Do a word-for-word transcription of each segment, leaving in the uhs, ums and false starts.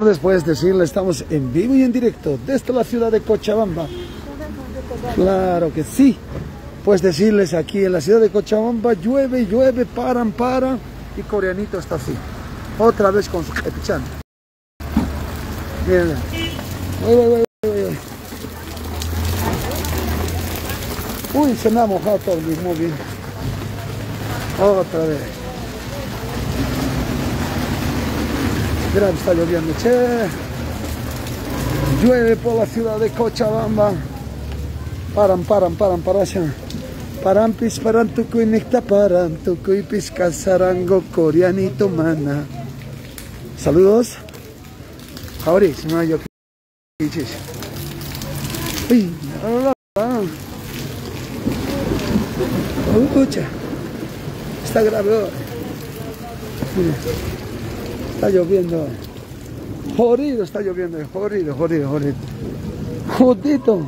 Después decirle, estamos en vivo y en directo desde la ciudad de Cochabamba. Claro que sí. Pues decirles, aquí en la ciudad de Cochabamba llueve, llueve, paran, paran. Y Coreanito está así. Otra vez con su capuchán. Miren. Uy, uy, uy, uy, uy. Uy, se me ha mojado todo el mismo bien. Otra vez. Mira, está lloviendo, che. Llueve por la ciudad de Cochabamba. Paran, paran, paran, paran. Paran, pis, paran, tucuy, nicta, paran, tucuy, pisca, sarango, Coreanito, mana. Saludos. Ahora, si no, yo. Uy, escucha. Está grave hoy. Está lloviendo. Jodido está lloviendo. Jodido, jodido, jodido. Jodito.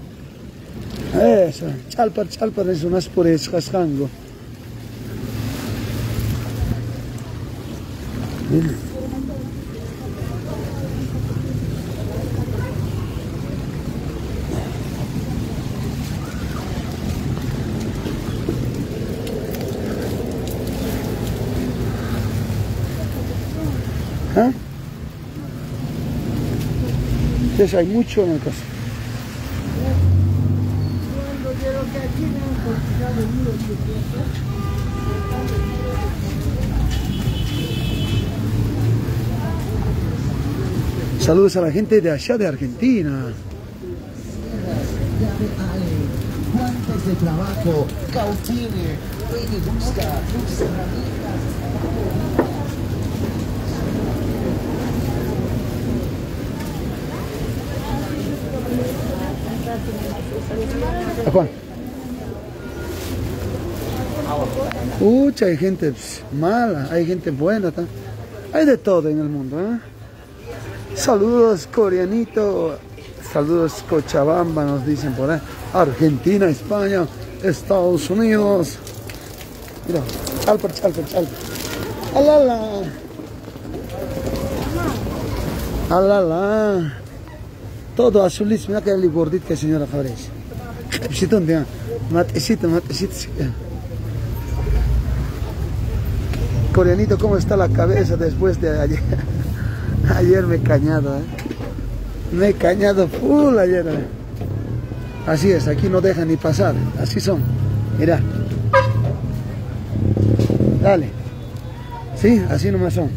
Eso. Chalpar, chalpar es unas pures cascango. ¿Ah? Entonces hay mucho en el caso. Saludos a la gente de allá de Argentina. Guantes de trabajo, Cautine, busca, Juan. Ucha, hay gente mala, hay gente buena, ¿tá? Hay de todo en el mundo, ¿eh? Saludos, Coreanito. Saludos, Cochabamba, nos dicen por ahí. Argentina, España, Estados Unidos. Mira, chalper, chalper, chalper. ¡Alala! ¡Alala! Todo azulísimo. Mira que el gordito que señora Fabrés. Matecito, matecito. Coreanito, ¿cómo está la cabeza después de ayer? Ayer me he cañado, ¿eh? Me he cañado full ayer, ¿eh? Así es, aquí no dejan ni pasar. Así son. Mira. Dale. Sí, así nomás son.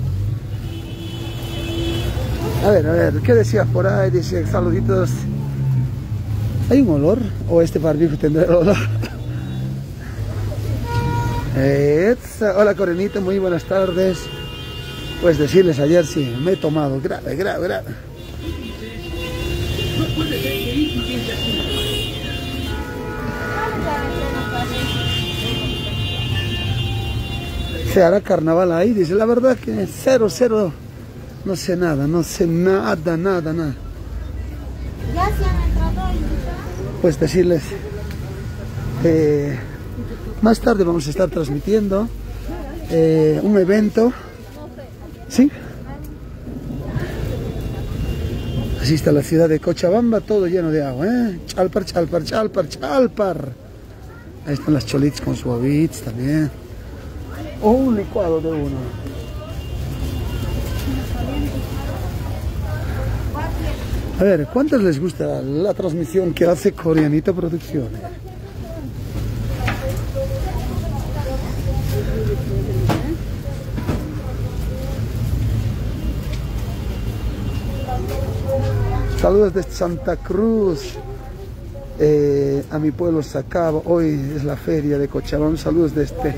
A ver, a ver, ¿qué decías por ahí? Dice, saluditos. ¿Hay un olor? ¿O este barbijo tendrá el olor? Eh, hola, Coreanito, muy buenas tardes. Pues decirles, ayer sí, me he tomado grave, grave, grave. ¿Se hará carnaval ahí? Dice, la verdad que cero, cero, no sé nada, no sé nada, nada, nada. Ya se han entrado. Pues decirles, eh, más tarde vamos a estar transmitiendo eh, un evento. ¿Sí? Así está la ciudad de Cochabamba, todo lleno de agua, ¿eh? Chalpar, chalpar, chalpar, chalpar. Ahí están las cholitas con su ovits también. O un licuado de uno. A ver, ¿cuántos les gusta la transmisión que hace Coreanito Producciones? Saludos desde Santa Cruz, eh, a mi pueblo Sacaba. Hoy es la feria de Cochabamba. Saludos desde...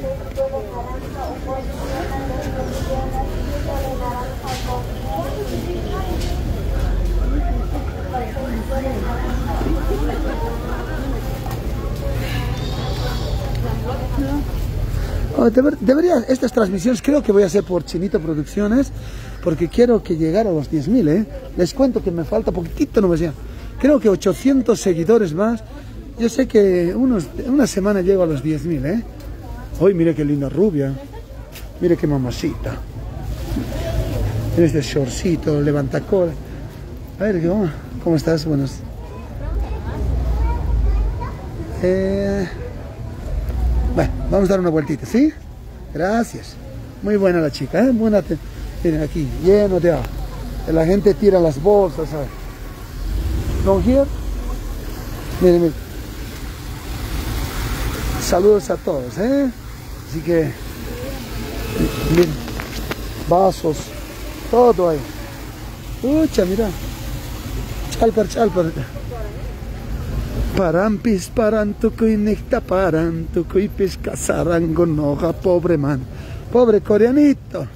Oh, deber, debería, estas transmisiones creo que voy a hacer por Chinito Producciones, porque quiero que llegara a los diez mil, ¿eh? Les cuento que me falta poquitito, no me decía. Creo que ochocientos seguidores más. Yo sé que unos, una semana llego a los diez mil, ¿eh? Hoy mire qué linda rubia. Mire qué mamacita. Tienes este shortcito, levantacola. A ver, ¿cómo, cómo estás? Buenos. Eh, bueno, vamos a dar una vueltita, ¿sí? Gracias. Muy buena la chica, ¿eh? Buena. Miren aquí, lleno de agua. La gente tira las bolsas, ¿sabes? ¿No here? Miren, miren. Saludos a todos, ¿eh? Así que, miren, vasos, todo ahí. Ucha, mira. Chalpar, chalpar. Parampis, parantucuy, necta, parantucuy, pesca, sarango, noja, pobre man. Pobre coreanito.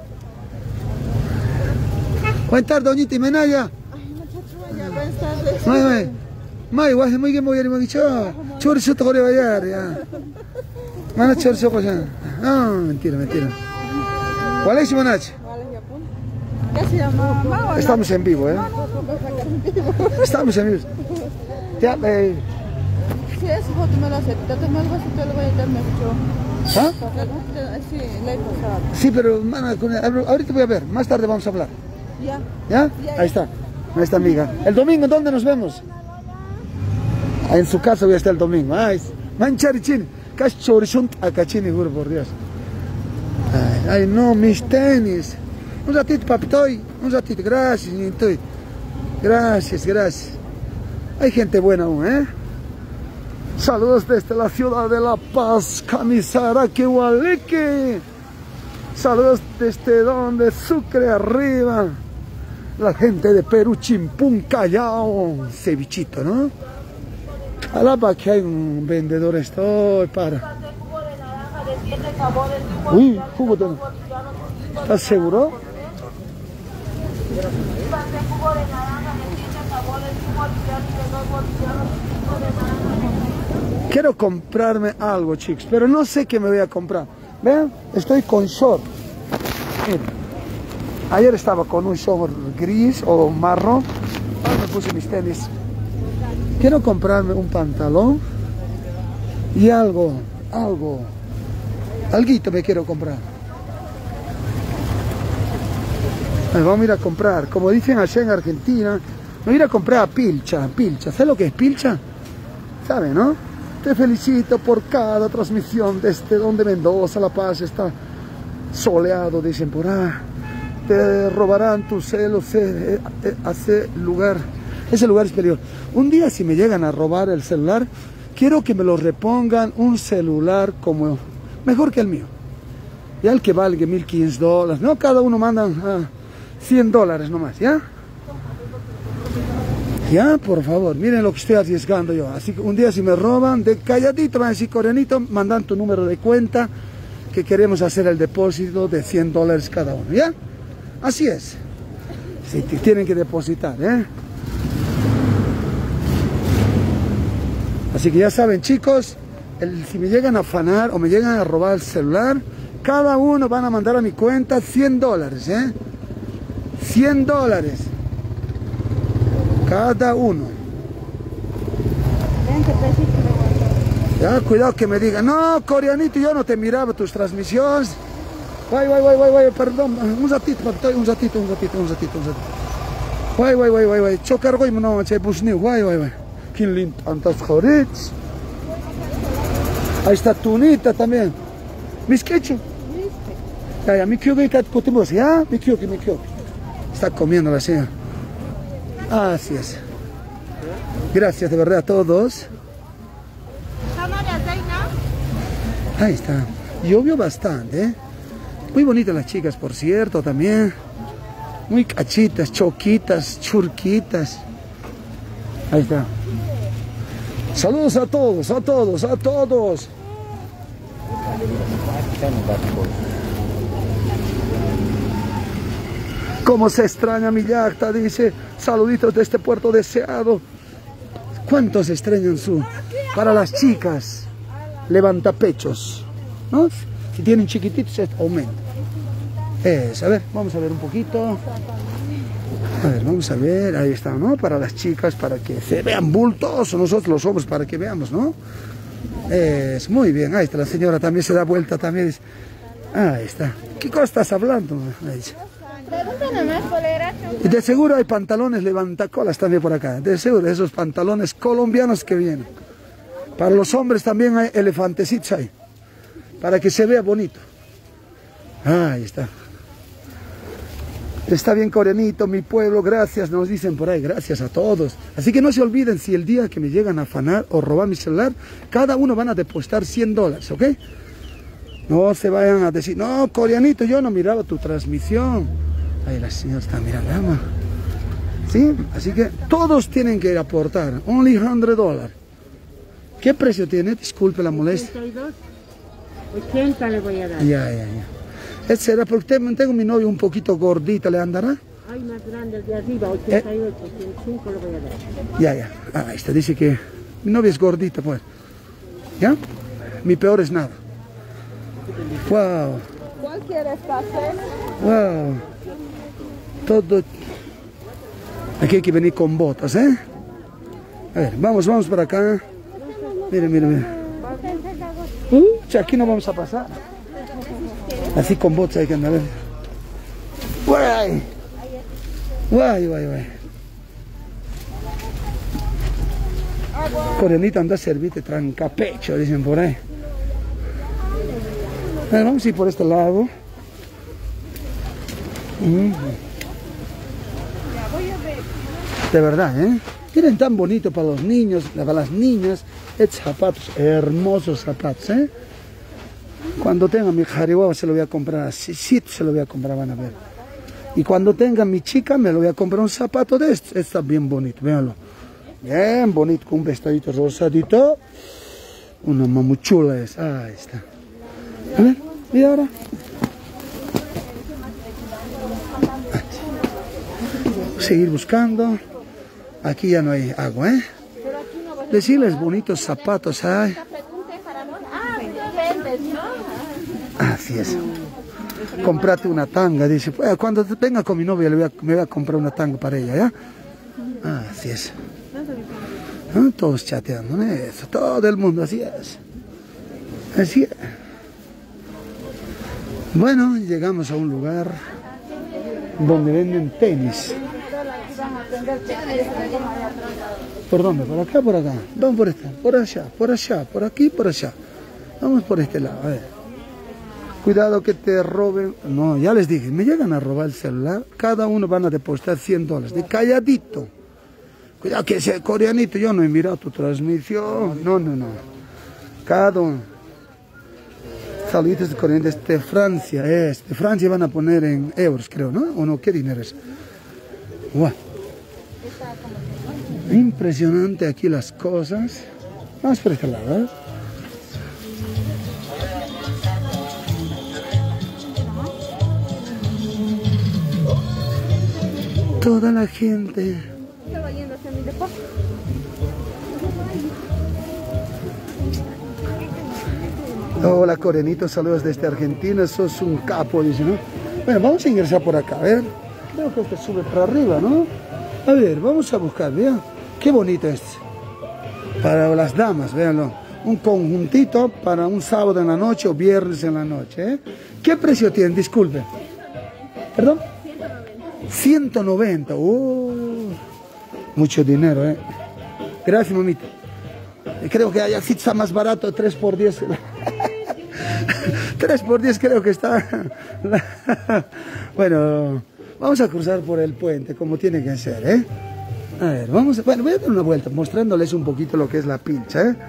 Buenas tardes, doñita Imenaya. Buenas tardes. May, may. May, guay, muy bien, muy bien, muy bien. Chorizo te voy a bailar, ya. Mana chorizo, pues ya. No, mentira, mentira. ¿Cuál es, Monach? ¿Qué se llama? Estamos en vivo, ¿eh? Estamos en vivo. Ya, eh. Sí, esa foto me la acepté. Te me lo vas a te lo voy a dar, me escuchó. ¿Ah? Sí, la he pasado. Sí, pero, mana, ahorita voy a ver. Más tarde vamos a hablar. Ya. ¿Ya? Ahí está. Ahí está, amiga. El domingo, ¿dónde nos vemos? En su casa voy a estar el domingo. Ay, mancharichín. Cachorishun acachini, juro por Dios. Ay, ay, no, mis tenis. Un ratito, papitoy. Un ratito. Gracias, niñitoy. Gracias, gracias. Hay gente buena aún, ¿eh? Saludos desde la ciudad de La Paz, Camisara, Quehualeque. Saludos desde donde Sucre arriba. La gente de Perú, Chimpún, Callao. Cevichito, ¿no? Alaba que hay un vendedor, estoy para. Uy, jugo de... ¿Estás seguro? Quiero comprarme algo, chicos, pero no sé qué me voy a comprar. Vean, estoy con short. Miren. Ayer estaba con un short gris o marrón. Ahora me puse mis tenis. Quiero comprarme un pantalón y algo, algo, alguito me quiero comprar. Pues vamos a ir a comprar, como dicen allá en Argentina, me voy a ir a comprar a pilcha, pilcha. ¿Sabes lo que es pilcha? ¿Sabe, no? Te felicito por cada transmisión desde donde Mendoza, La Paz está soleado, dicen por ahí. Te robarán tu celo, se, eh, eh, hace lugar. Ese lugar es peligroso. Un día si me llegan a robar el celular, quiero que me lo repongan un celular como mejor que el mío. Ya el que valga mil quinientos dólares. No, cada uno manda ah, cien dólares nomás, ¿ya? Ya, por favor, miren lo que estoy arriesgando yo. Así que un día si me roban, de calladito, van a decir, coreanito, mandan tu número de cuenta, que queremos hacer el depósito de cien dólares cada uno, ¿ya? Así es. Sí, tienen que depositar, ¿eh? Así que ya saben, chicos, el, si me llegan a afanar o me llegan a robar el celular, cada uno van a mandar a mi cuenta cien dólares, ¿eh? cien dólares. Cada uno. Ya, cuidado que me digan, no, coreanito, yo no te miraba tus transmisiones. Guay, guay, guay, guay, guay, perdón, un ratito, un ratito, un ratito, un ratito, un ratito. Guay, guay, guay, guay, guay, chocar, guay, no, che, busniu, guay, guay, guay. Kinlin, tantas jorits. Ahí está Tunita también. Mis quechu. Ya, ya, mi kyugi, ya, mi kyugi, mi kyugi. Está comiendo la señora. Así es. Gracias de verdad a todos. Ahí está. Llovió bastante, ¿eh? Muy bonitas las chicas, por cierto, también. Muy cachitas, choquitas, churquitas. Ahí está. Saludos a todos, a todos, a todos. Cómo se extraña mi yacta, dice. Saluditos de este puerto deseado. ¿Cuántos extrañan su? Para las chicas, levantapechos, ¿no? Si tienen chiquititos, aumenta. Es, a ver, vamos a ver un poquito. A ver, vamos a ver, ahí está, ¿no? Para las chicas, para que se vean bultos, nosotros los hombres para que veamos, ¿no? Es, muy bien, ahí está, la señora también se da vuelta, también dice, ahí está. ¿Qué cosa estás hablando? Ahí dice. Pregúntame más, polera. Y de seguro hay pantalones levantacolas también por acá. De seguro, esos pantalones colombianos que vienen. Para los hombres también hay elefantecitos ahí. Para que se vea bonito. Ahí está. Está bien, Coreanito, mi pueblo, gracias, nos dicen por ahí, gracias a todos. Así que no se olviden, si el día que me llegan a afanar o robar mi celular, cada uno van a depositar cien dólares, ¿ok? No se vayan a decir, no, Coreanito, yo no miraba tu transmisión. Ahí la señora está mirando, ama. ¿Sí? Así que todos tienen que aportar, only cien dólares. ¿Qué precio tiene? Disculpe la molestia. ochenta le voy a dar. Ya, ya, ya. Este será porque tengo mi novio un poquito gordita, ¿le andará? Ay, más grande, el de arriba, ochenta y ocho, ciento cinco le voy a dar. Ya, ya. Ah, ahí está, dice que mi novia es gordita, pues. ¿Ya? Mi peor es nada. Wow. ¿Cuál quieres, pastel? Wow. Todo. Aquí hay que venir con botas, ¿eh? A ver, vamos, vamos para acá. Mire, mire, mire. Uh, aquí no vamos a pasar. Así con botas hay que andar. Guay. Guay, guay, guay. Coreanita, anda a servirte trancapecho, dicen por ahí. A ver, vamos a ir por este lado. Mm. De verdad, ¿eh? Miren, tan bonito para los niños, para las niñas. Estos zapatos, hermosos zapatos, ¿eh? Cuando tenga mi jarihuahua se lo voy a comprar así, sí, se lo voy a comprar, van a ver. Y cuando tenga mi chica me lo voy a comprar un zapato de estos. Está bien bonito, véanlo. Bien bonito, con un vestidito rosadito. Una mamuchula es. Ahí está. A ver, mira ahora. Seguir buscando. Aquí ya no hay agua, ¿eh? Decirles bonitos zapatos hay. Así es. Comprate una tanga, dice. Pues, cuando venga con mi novia le voy a, me voy a comprar una tanga para ella, ¿ya? Así es. ¿No? Todos chateando, ¿no? Eso, todo el mundo, así es. Así es. Bueno, llegamos a un lugar donde venden tenis. ¿Por dónde? ¿Por acá? ¿Por acá? Vamos por esta, por allá, por allá, por aquí, por allá. Vamos por este lado, a ver. Cuidado que te roben. No, ya les dije, me llegan a robar el celular, cada uno van a depositar cien dólares. De calladito. Cuidado que ese Coreanito, yo no he mirado tu transmisión. No, no, no. Cada uno. Saluditos de Coreano desde Francia. Es, de Francia van a poner en euros, creo, ¿no? ¿O no? ¿Qué dinero es? Wow. Impresionante aquí las cosas. Vamos por este lado, ¿eh? Toda la gente. Hola, Coreanito, saludos desde Argentina, sos un capo, dice, ¿no? Bueno, vamos a ingresar por acá, a ver. Creo que este sube para arriba, ¿no? A ver, vamos a buscar, vean. Qué bonito es. Para las damas, véanlo. Un conjuntito para un sábado en la noche o viernes en la noche, ¿eh? ¿Qué precio tienen? Disculpe. ¿Perdón? ciento noventa. Uh, mucho dinero, ¿eh? Gracias, mamita. Creo que allá sí está más barato, tres por diez. tres por diez creo que está. Bueno, vamos a cruzar por el puente como tiene que ser, ¿eh? A ver, vamos a... Bueno, voy a dar una vuelta mostrándoles un poquito lo que es la pincha, ¿eh?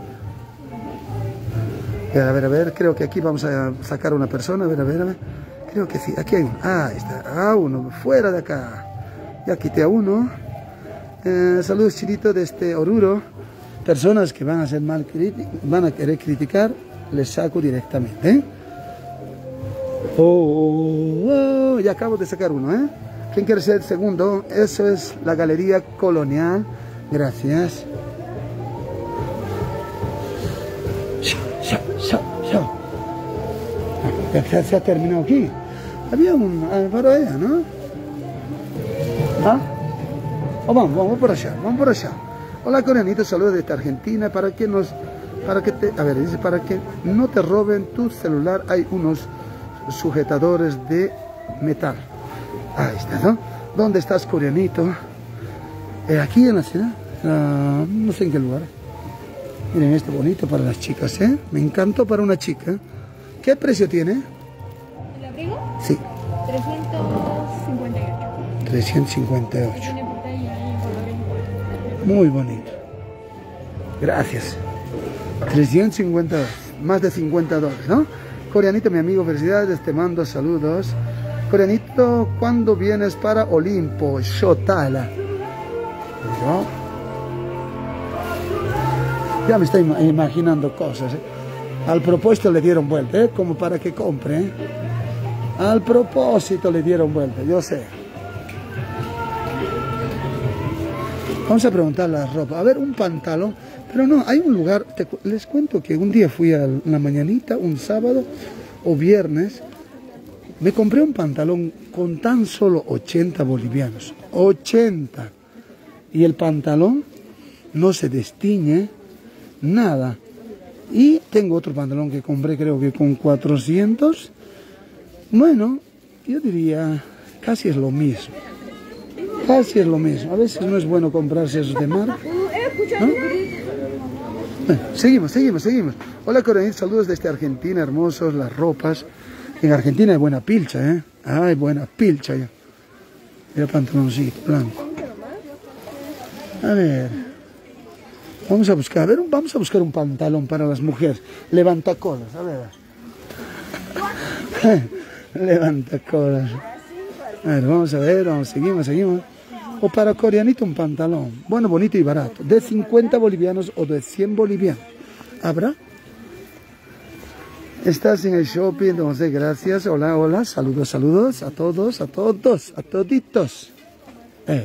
A ver, a ver, creo que aquí vamos a sacar a una persona, a ver, a ver, a ver. Creo que sí, aquí hay uno. Ah, ahí está, ah, uno, fuera de acá. Ya quité a uno. Eh, saludos, Chilito, desde Oruro. Personas que van a hacer mal, van a querer criticar, les saco directamente, ¿eh? Oh, oh, oh, ya acabo de sacar uno, ¿eh? ¿Quién quiere ser el segundo? Eso es la Galería Colonial. Gracias. Ya se ha terminado aquí. Había un Álvaro allá, ¿no? ¿Ah? Oh, vamos, vamos por allá, vamos por allá. Hola, Coreanito, saludos desde Argentina. Para que nos, para que te, a ver, dice, para que no te roben tu celular, hay unos sujetadores de metal. Ahí está, ¿no? ¿Dónde estás, coreanito? Eh, aquí en la ciudad. Uh, no sé en qué lugar. Miren, este bonito para las chicas, ¿eh? Me encantó para una chica. ¿Qué precio tiene? ¿El abrigo? Sí. trescientos cincuenta y ocho. trescientos cincuenta y ocho. Tiene botella y colores iguales. Muy bonito. Gracias. trescientos cincuenta dólares. Más de cincuenta dólares, ¿no? Coreanito, mi amigo, felicidades. Te mando saludos. Coreanito, ¿cuándo vienes para Olimpo? Shotala. ¿No? Ya me estoy imaginando cosas, ¿eh? Al propósito le dieron vuelta, ¿eh? Como para que compre, ¿eh? Al propósito le dieron vuelta, yo sé. Vamos a preguntar la ropa. A ver, un pantalón. Pero no, hay un lugar. Te, les cuento que un día fui a la mañanita, un sábado o viernes. Me compré un pantalón con tan solo ochenta bolivianos. ochenta. Y el pantalón no se destiñe nada. Y tengo otro pantalón que compré, creo que con cuatrocientos. Bueno, yo diría, casi es lo mismo. Casi es lo mismo. A veces no es bueno comprarse esos de marca, ¿no? Bueno, seguimos, seguimos, seguimos. Hola, Coreanito, saludos desde Argentina, hermosos, las ropas. En Argentina hay buena pilcha, ¿eh? Hay buena pilcha ya. Mira, pantaloncito blanco. A ver. Vamos a buscar, a ver, vamos a buscar un pantalón para las mujeres. Levantacolas, a ver. Levantacolas. A ver, vamos a ver, vamos, seguimos, seguimos. O para coreanito un pantalón, bueno, bonito y barato. De cincuenta bolivianos o de cien bolivianos. ¿Habrá? Estás en el shopping, entonces gracias. Hola, hola, saludos, saludos a todos, a todos, a toditos. Eh.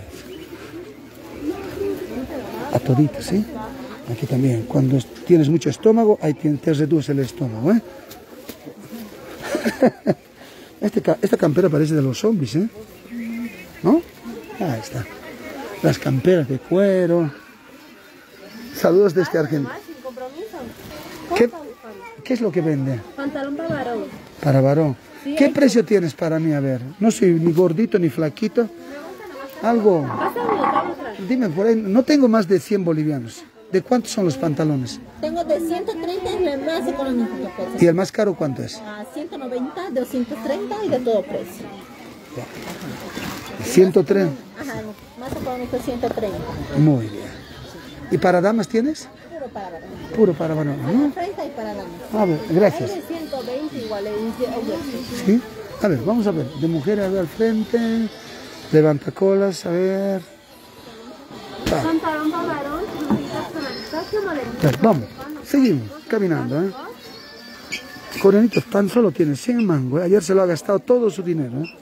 A toditos, ¿sí? Aquí también, cuando tienes mucho estómago, ahí te, te reduce el estómago, ¿eh? Este, esta campera parece de los zombies, ¿eh? ¿No? Ahí está. Las camperas de cuero. Saludos desde Argentina. ¿Qué, ¿Qué es lo que vende? Pantalón para varón. Para varón. Sí, ¿qué precio que... tienes para mí? A ver, no soy ni gordito ni flaquito. Algo. Dime por ahí, no tengo más de cien bolivianos. ¿De cuántos son los pantalones? Tengo de ciento treinta, es el más económico que puedes. ¿Y el más caro cuánto es? A ciento noventa, doscientos treinta y de todo precio. ciento treinta. Ajá, más económico ciento treinta. Muy bien. ¿Y para damas tienes? Puro para varón. Puro para varón, ¿no? treinta y para damas. A ver, gracias. Hay de ciento veinte igual, es de overseas. ¿Sí? A ver, vamos a ver. De mujer a ver al frente. Levantacolas, a ver. Ah. Pantalón para varón, Pues vamos, seguimos caminando, ¿eh? Coreanito tan solo tiene cien mangos, ¿eh? Ayer se lo ha gastado todo su dinero, ¿eh?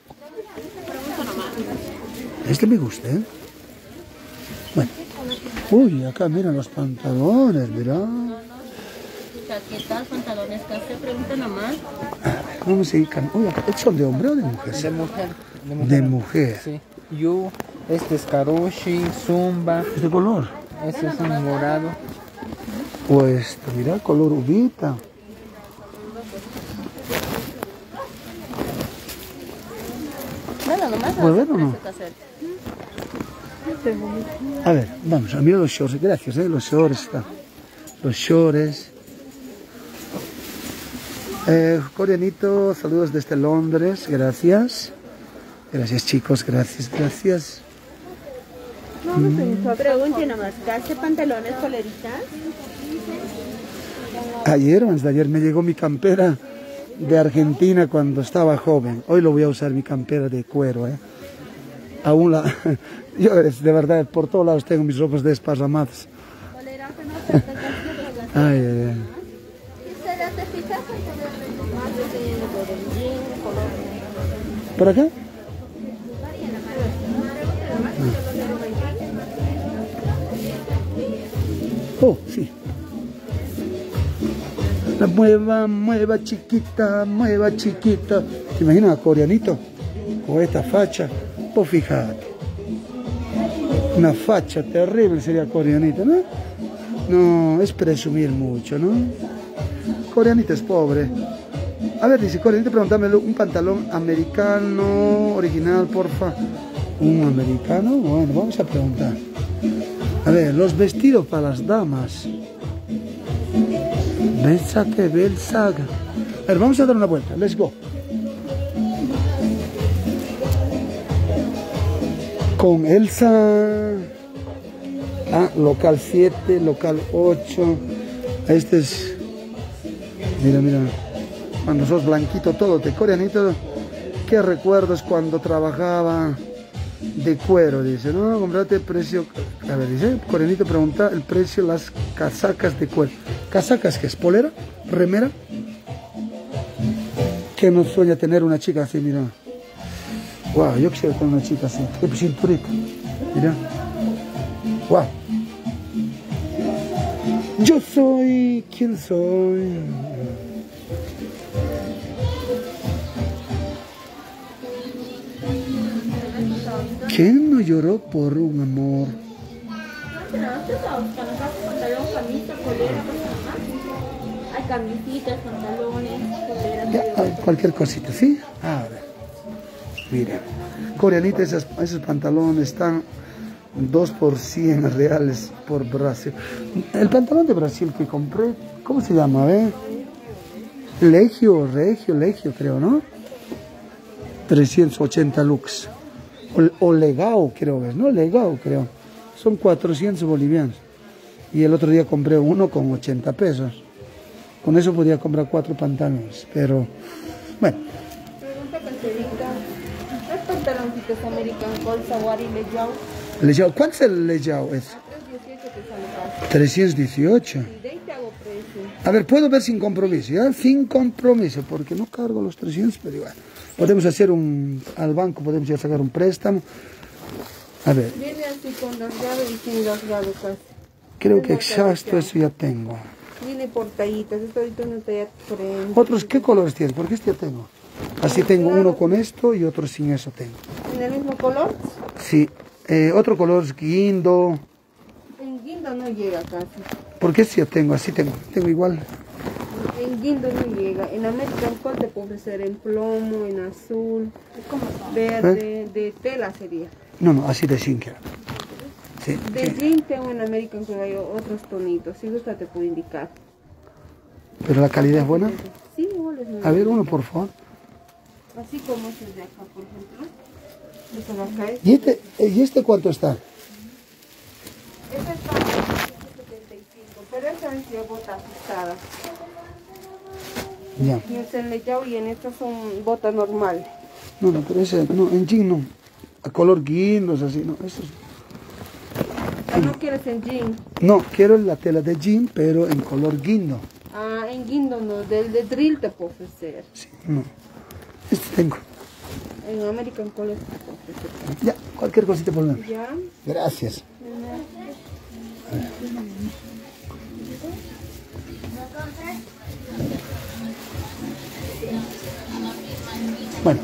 Este me gusta, ¿eh? Bueno. Uy, acá miran los pantalones, mira. Chaquetas, pantalones, café, pregunta nomás. A ver, vamos a ir. Uy, ¿son de hombre o de mujer? De mujer. De mujer. De mujer. Sí. Yu, este es karoshi, zumba. ¿Es de color? Este es un morado. Pues, mira, color uvita. Bueno, nomás. ¿Puedo ver o no? A ver, vamos, a mirar los shorts. Gracias, ¿eh? Los shorts está. Los shorts. Eh, Coreanito, saludos desde Londres. Gracias. Gracias, chicos. Gracias, gracias. Mm. Pregunte nomás, ¿hace pantalones, poleritas? Ayer o antes de ayer me llegó mi campera de Argentina cuando estaba joven. Hoy lo voy a usar mi campera de cuero, ¿eh? Aún la... Yo de verdad, por todos lados tengo mis ropas desparramadas. Ay, ay, ay. ¿Por acá? Oh, sí. La mueva, mueva chiquita, mueva chiquita. ¿Te imaginas a Coreanito con esta facha? Pues fíjate. Una facha terrible sería Coreanito, ¿no? No, es presumir mucho, ¿no? Coreanito es pobre. A ver, dice Corenito, pregúntamelo, un pantalón americano original, porfa. ¿Un americano? Bueno, vamos a preguntar. A ver, los vestidos para las damas. Belsa que Belsa. A ver, vamos a dar una vuelta. Let's go. Con Elsa. Ah, local siete, local ocho. Este es. Mira, mira. Cuando sos blanquito todo, te coreanito. ¿Qué recuerdos cuando trabajaba de cuero? Dice, no, comprate precio. A ver, dice, coreanito pregunta el precio de las casacas de cuero. ¿Casacas qué es? ¿Polera? ¿Remera? ¿Quién no sueña tener una chica así? Mira. Wow, yo quisiera tener una chica así. Qué cinturita. Mira. Wow. Yo soy quien soy. ¿Quién no lloró por un amor? Hay camisitas, pantalones, poleras. Ya, cualquier cosita, ¿sí? A ver. Mira. Coreanita, esas, esos pantalones están dos por cien reales por Brasil. El pantalón de Brasil que compré, ¿cómo se llama? ¿Ve? Legio, Regio, Legio creo, ¿no? trescientos ochenta lux. O, o Legao creo que es, ¿no? Legao creo. Son cuatrocientos bolivianos. Y el otro día compré uno con ochenta pesos. Con eso podía comprar cuatro pantalones. Pero, bueno. Pregunta Cancerita. ¿Los pantaloncitos American Col, Sawari, Leyao? Leyao. ¿Cuánto es el Leyao? Es? trescientos dieciocho. De ahí te hago precio. A ver, puedo ver sin compromiso, ¿ya? Sin compromiso, porque no cargo los trescientos, pero igual. Podemos hacer un, al banco podemos ir a sacar un préstamo. A ver. Viene así con las llaves y sin las llaves casi. Creo que exacto eso ya tengo. Viene por tallitas, esto ahorita no te frente. ¿Otros qué colores tienes? Porque este ya tengo. Así tengo uno con esto y otro sin eso tengo. ¿En el mismo color? Sí. Eh, otro color es guindo. En guindo no llega casi. Porque este ya tengo, así tengo. Tengo igual. En guindo no llega. En American Col te puedo ofrecer en plomo, en azul, verde, ¿Eh? De tela sería. No, no, así de zinc. Sí, de sí. jean tengo en American Col hay otros tonitos. Si gusta te puedo indicar. ¿Pero la calidad es buena? Sí, igual es muy A ver, uno por favor. Así como este de acá, por ejemplo. Este de acá es. ¿Y este, ¿y este cuánto está? Este está en setenta y cinco, pero esta es de bota ajustada. Ya. Y es en leyao y en estas son botas normales. No, no, pero ese, no, en jean no. A color guindo, así, no. Eso es... Ah, ¿no quieres en jean? No, quiero la tela de jean, pero en color guindo. Ah, en guindo no, del de drill te puedo ofrecer. Sí, no. Este tengo. En American Col te puedo ofrecer. Ya, cualquier cosita por menos. Ya. Gracias. Bueno.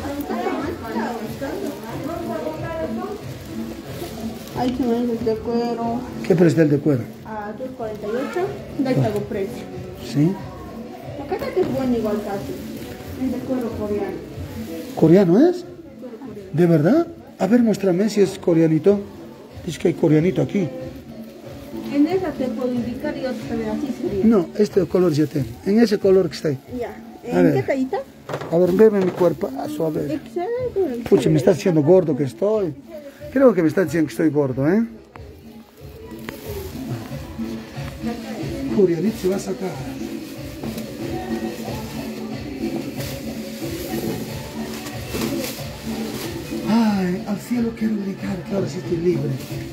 Hay chumelos de cuero ¿Qué precio el de cuero? a dos cuarenta y ocho, de ahí te hago precio. Sí. Acá está que es bueno igual casi. Es de cuero coreano. ¿Coreano es? ¿De verdad? A ver, muéstrame si es coreanito. Dice que hay coreanito aquí. En esa te puedo indicar y otra también así sería. No, este color ya tengo. En ese color que está ahí. Ya. A ¿En ver. qué tallita? A ver, veme mi cuerpo. A ver. Excelente. Pucha, me está diciendo gordo que estoy. Creo que me está diciendo que estoy gordo, ¿eh? Coreanito se va a sacar. Ay, al cielo quiero dedicar, que ahora sí estoy libre.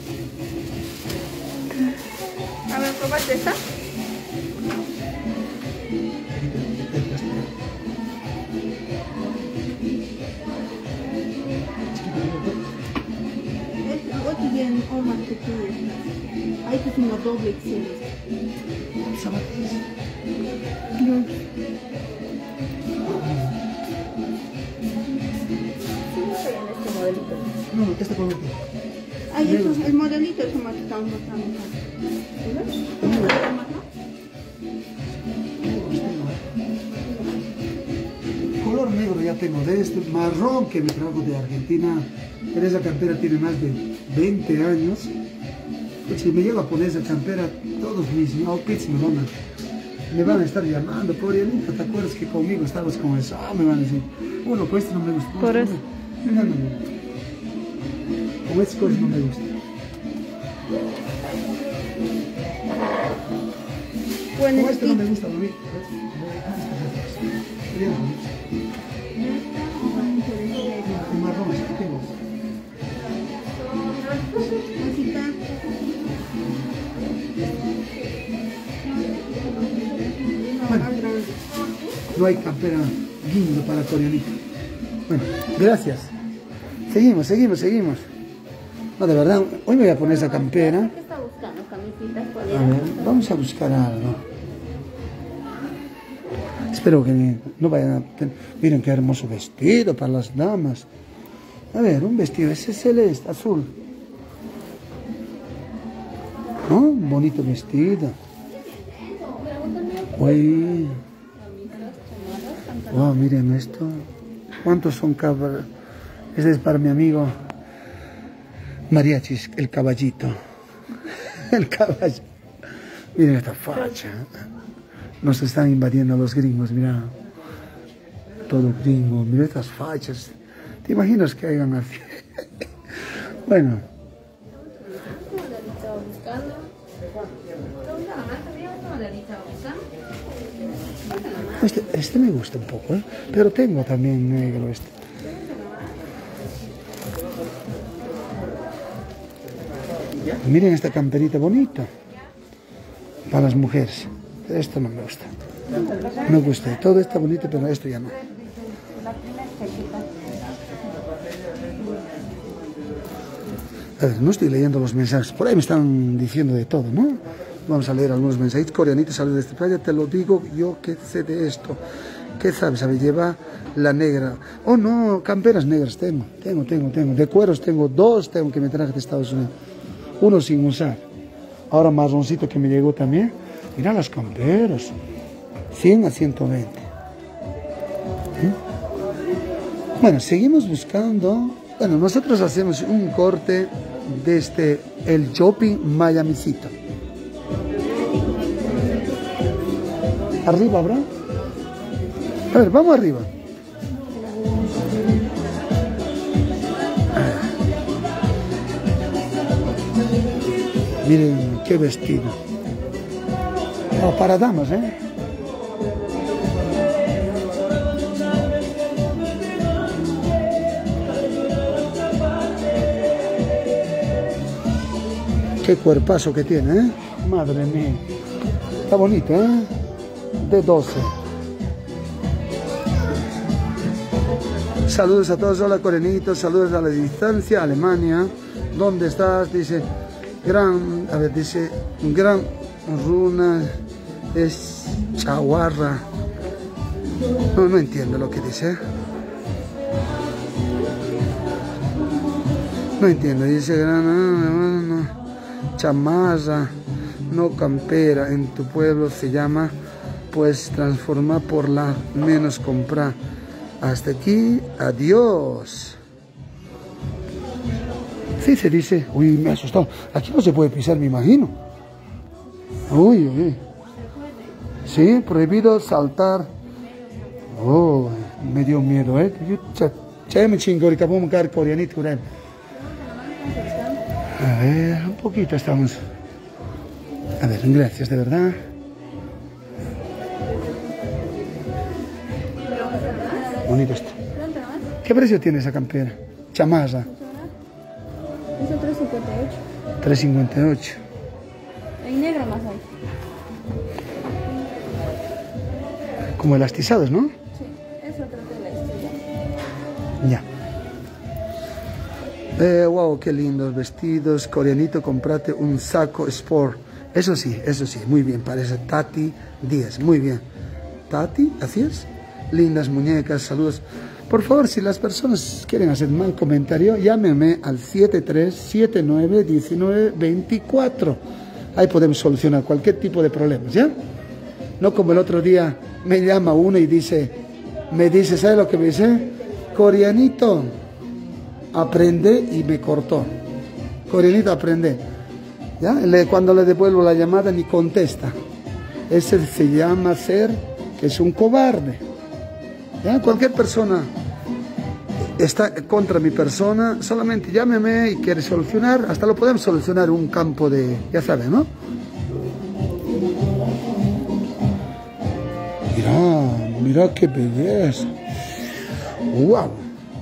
A ver, ¿probaste esta? Otro día en forma pequeña. Hay que hacer una doble acción. Zapatillas. No. Este modelito. No, no, este color. Ay, esto, el modelito es más que estamos mostrando. ¿Ves? color negro ya tengo de este, marrón que me trajo de Argentina, pero esa campera tiene más de veinte años. Pues si me llego a poner esa campera, todos mis outfits me van a, me van a estar llamando, Coreanito, ¿te acuerdas que conmigo estabas con eso? Ah, me van a decir, bueno, pues este no me gusta. Por eso. No, no, no. Con estas cosas no me gusta. Bueno, Con este no me gusta, mami. El marrón, ¿qué tengo? Bueno, no hay campera guindo para Coreanito. Bueno, gracias. Seguimos, seguimos, seguimos. No, de verdad, hoy me voy a poner esa campera. ¿Qué está buscando? Camisitas, A ver, vamos a buscar algo. Espero que no vayan a tener... Miren qué hermoso vestido para las damas. A ver, un vestido, ese celeste, azul. ¿No? Un bonito vestido. Uy. Wow, miren esto. ¿Cuántos son caballos? Este es para mi amigo Mariachis, el caballito. El caballo. Miren esta facha. Nos están invadiendo los gringos, mira. Todo gringo, mira estas fachas. ¿Te imaginas que hagan así? Bueno. Este, este me gusta un poco, ¿eh? Pero tengo también negro este. Miren esta camperita bonita para las mujeres. Esto no me gusta. Me gusta. Todo está bonito, pero esto ya no. A ver, no estoy leyendo los mensajes. Por ahí me están diciendo de todo, ¿no? Vamos a leer algunos mensajes. Coreanito, saludos desde playa. Te lo digo yo que sé de esto. ¿Qué sabes? A ver, lleva la negra. Oh, no, camperas negras tengo. Tengo, tengo, tengo. De cueros tengo dos, tengo que me traje de Estados Unidos. Uno sin usar. Ahora marroncito que me llegó también. Mira las camperas. cien a ciento veinte. ¿Mm? Bueno, seguimos buscando. Bueno, nosotros hacemos un corte desde el shopping Miamicito. Arriba, ¿habrá? A ver, vamos arriba. Miren qué vestido. Oh, para damas, ¿eh? Qué cuerpazo que tiene, ¿eh? Madre mía. Está bonito, ¿eh? De doce. Saludos a todos, hola Coreanito, saludos a la distancia, Alemania. ¿Dónde estás? Dice, gran, a ver, dice, gran runa es chaguarra. No, no entiendo lo que dice. No entiendo, dice, gran, chamarra, no campera, en tu pueblo se llama, pues transforma por la menos comprar. Hasta aquí, adiós. Sí, se dice, uy, me ha asustado. Aquí no se puede pisar, me imagino. Uy, uy. Sí, prohibido saltar. Oh, me dio miedo, ¿eh? Ya me chingo, ahorita vamos a caer coreanito. A ver, un poquito estamos. A ver, gracias, de verdad. Bonito esto. ¿Qué precio tiene esa campera? Chamarra. Eso tres cincuenta y ocho. tres cincuenta y ocho. En negro más hay. Como elastizados, ¿no? Sí, es otra tela estrella. Ya. Eh, wow, qué lindos vestidos. Coreanito, comprate un saco sport. Eso sí, eso sí, muy bien. Parece Tati Díaz. Muy bien. Tati, ¿así es? Lindas muñecas, saludos. Por favor, si las personas quieren hacer mal comentario, llámenme al siete tres siete nueve uno nueve dos cuatro. Ahí podemos solucionar cualquier tipo de problemas, ¿ya? No como el otro día me llama uno y dice, me dice, ¿sabe lo que me dice? Coreanito, aprende, y me cortó. Coreanito, aprende. ¿Ya? Le, cuando le devuelvo la llamada ni contesta. Ese se llama ser, que es un cobarde. ¿Ya? Cualquier persona está contra mi persona, solamente llámeme y quiere solucionar, hasta lo podemos solucionar en un campo de, ya saben, ¿no? Mira, mira qué belleza. Wow.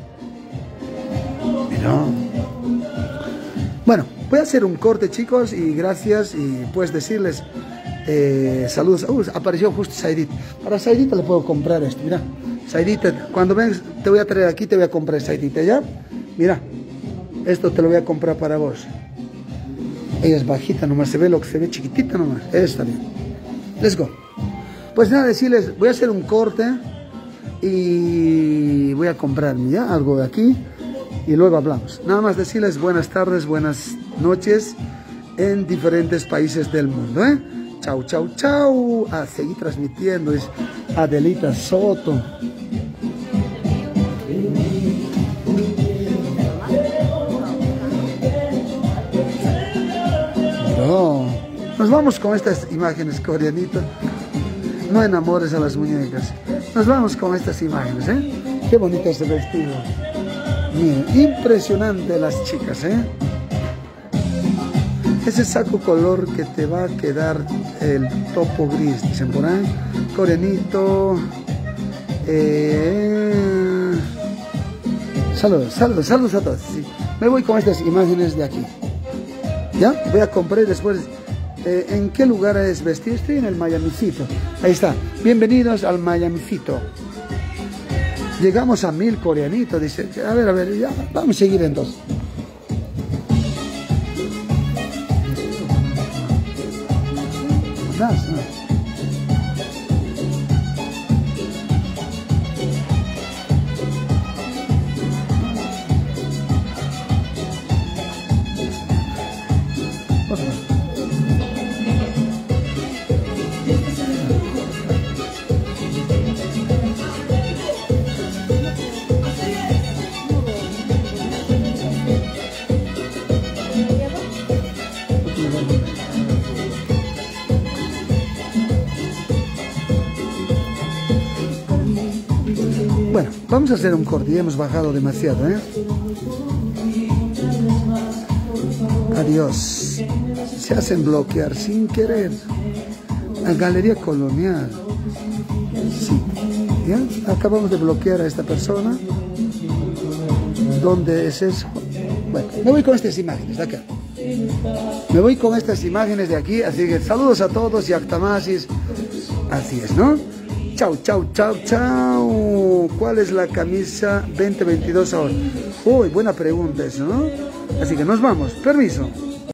Mira. Bueno, voy a hacer un corte, chicos, y gracias, y pues decirles eh, saludos. Uh, apareció justo Saidita. Para Saidita le puedo comprar esto, mira. Saidita, cuando vengas te voy a traer aquí, te voy a comprar, Saidita, ¿ya? Mira, esto te lo voy a comprar para vos. Ella es bajita nomás, se ve lo que se ve, chiquitita nomás. Está bien. Let's go. Pues nada, decirles, voy a hacer un corte y voy a comprarme ya algo de aquí y luego hablamos. Nada más decirles buenas tardes, buenas noches en diferentes países del mundo, ¿eh? Chau, chau, chau. A seguir transmitiendo, es Adelita Soto. No. Nos vamos con estas imágenes, coreanitas. No enamores a las muñecas. Nos vamos con estas imágenes, ¿eh? Qué bonito este vestido. Miren, impresionante las chicas, ¿eh? Ese saco color que te va a quedar el topo gris, dicen por ahí. Coreanito. Eh... Saludos, saludos, saludos a todos. Sí. Me voy con estas imágenes de aquí. ¿Ya? Voy a comprar después. Eh, ¿En qué lugar es vestir? Estoy en el Miamicito. Ahí está. Bienvenidos al Miamicito. Llegamos a mil coreanitos. Dice, a ver, a ver, ya, vamos a seguir entonces. No, no. Bueno, vamos a hacer un corte, ya hemos bajado demasiado, ¿eh? Adiós. Se hacen bloquear sin querer. La Galería Colonial. Sí. ¿Ya? Acabamos de bloquear a esta persona. ¿Dónde es eso? Bueno, me voy con estas imágenes de acá. Me voy con estas imágenes de aquí, así que saludos a todos y actamasis. Así es, ¿no? Chau, chau, chau, chau. ¿Cuál es la camisa veinte veintidós ahora? Uy, buena pregunta eso, ¿no? Así que nos vamos. Permiso.